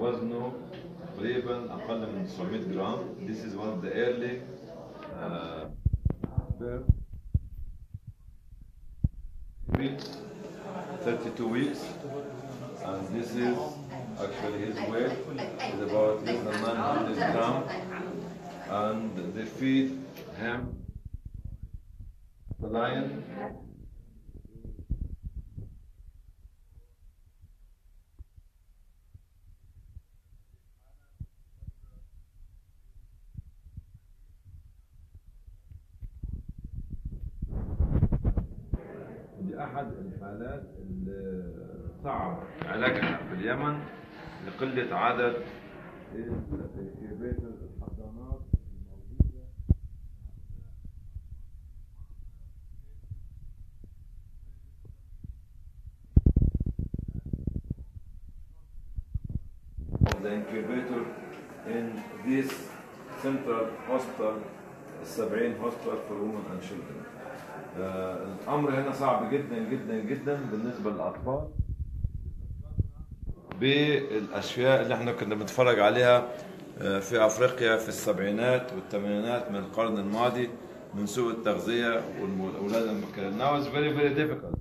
وزنه تقريبا أقل من 900 جرام. This is one of the early birth, 32 weeks, and this is actually his weight is about less than 900 grams, and they feed him the lion. دي أحد الحالات اللي صعب علاجها في اليمن لقلة عدد الانكيبيتر الحضانات الموجودة. The incubator in this central hospital, 70 hospital for women and children. الأمر هنا صعب جدا جدا جدا بالنسبة للأطفال بالأشياء اللي احنا كنا بنتفرج عليها في أفريقيا في السبعينات والثمانينات من القرن الماضي من سوء التغذية والأولاد المبكرين. Now it's very very difficult.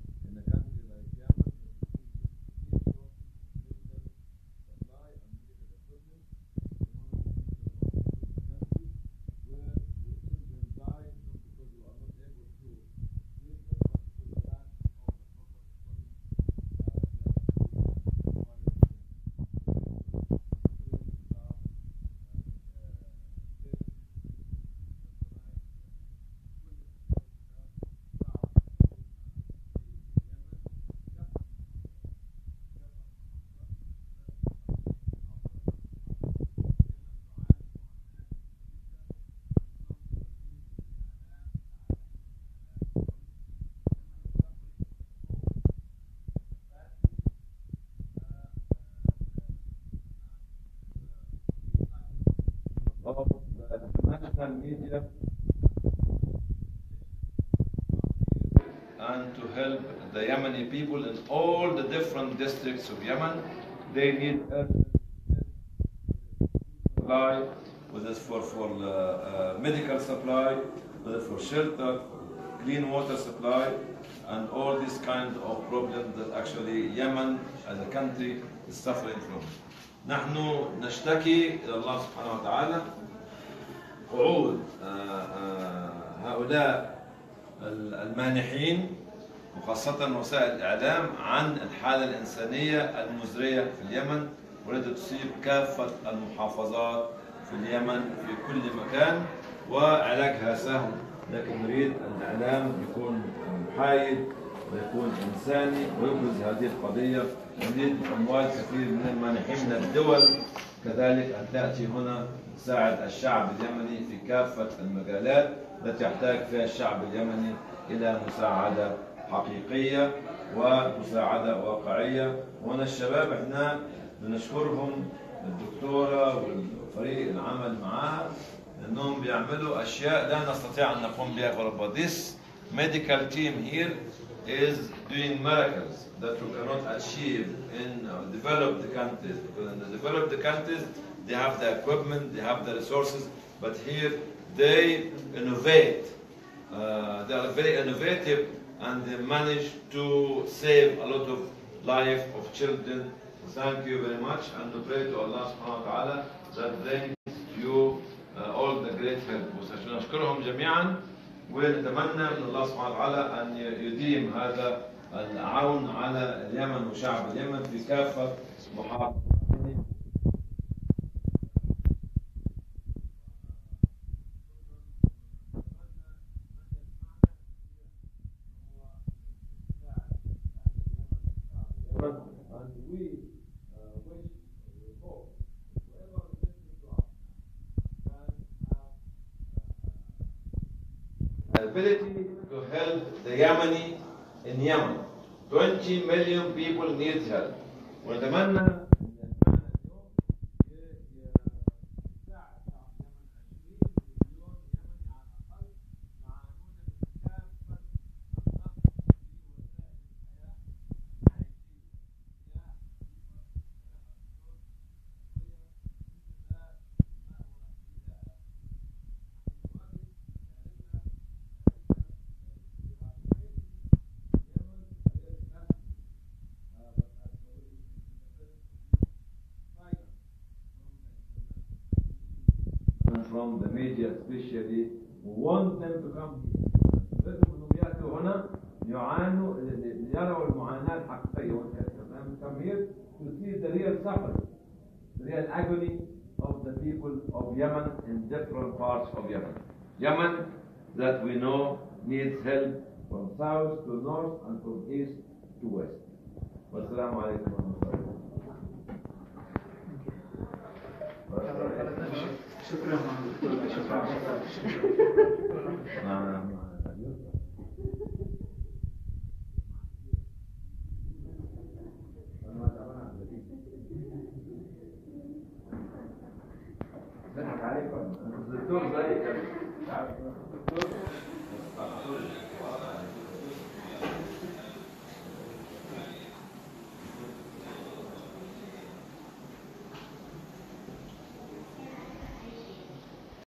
Media and to help the Yemeni people in all the different districts of Yemen. They need supply, whether it's for medical supply, whether for shelter, clean water supply, and all these kind of problems that actually Yemen as a country is suffering from. نحن نشتكي إلى الله سبحانه وتعالى قعود هؤلاء المانحين وخاصة وسائل الإعلام عن الحالة الإنسانية المزرية في اليمن والتي تصيب كافة المحافظات في اليمن في كل مكان، وعلاجها سهل، لكن نريد الإعلام يكون محايد ويكون إنساني ويبرز هذه القضية. نريد أموال كثير من المانحين من الدول كذلك أن تأتي هنا تساعد الشعب اليمني في كافة المجالات التي يحتاج فيها الشعب اليمني إلى مساعدة حقيقية ومساعدة واقعية. وهنا الشباب احنا بنشكرهم الدكتورة والفريق العمل معها لأنهم بيعملوا أشياء لا نستطيع أن نقوم بها في أوروبا. This medical team here is doing miracles that we cannot achieve in developed countries. Because in the developed countries, they have the equipment, they have the resources, but here they innovate. They are very innovative and they manage to save a lot of life of children. Thank you very much, and we pray to Allah subhanahu wa ta'ala that brings you all the great help. ونشكرهم جميعا ونتمنى من الله سبحانه وتعالى أن يديم هذا العون على اليمن وشعب اليمن في كافة محافظات. Ability to help the Yemeni in Yemen. 20 million people need help. ونتمنى from the media especially who want them to come here. بدهم انهم ياتوا هنا يعانوا يروا المعاناه الحقيقيه come here to see the real suffering, the real agony of the people of Yemen in different parts of Yemen. Yemen that we know needs help from south to north and from east to west. Wassalamu alaikum wa rahmatullahi. شكرا ضحك عليكم الدكتور زي